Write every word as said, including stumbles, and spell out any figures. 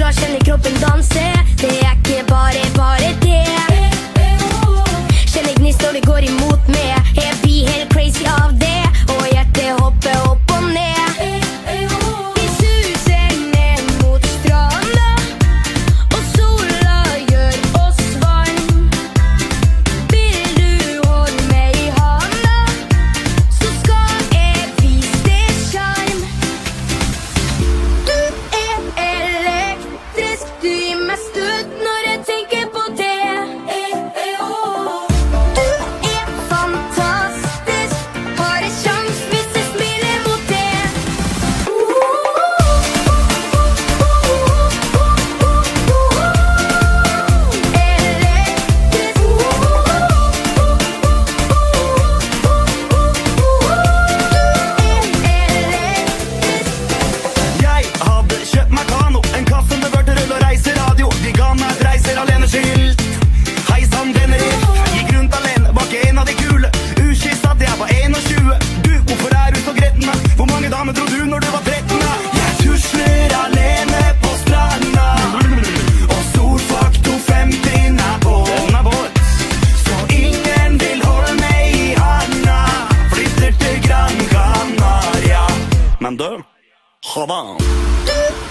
Da kjenner kroppen danse. Det er ikke bare, bare det. Kjenner gnist når det går imot meg. Jeg blir helt crazy av det. Og hjertet hopper opp og ned. Vi suser ned mot stranda, og sola gjør oss varm. Vil du holde meg i handa, så skal jeg vise deg sjarm. Du er elektrisk, du gir meg støt når jeg tenker på det. Du er fantastisk, har en sjans hvis jeg smiler mot det. Jeg hadde kjøpt meg kano, en kaffe med vørterøl og reiseradio. De ga meg et reiser alene skilt. Hei sann, venner, gikk rundt alene bak en av de kule. Uskilt at jeg var tjueen. Du, hvorfor er du så gretten? Hvor mange damer dro du når du var tretten? Jeg tusler alene på stranda, og solfaktor femti er på. Den er vår, så ingen vil holde meg i handa. Flytter til Gran Canaria. Men du, ha det.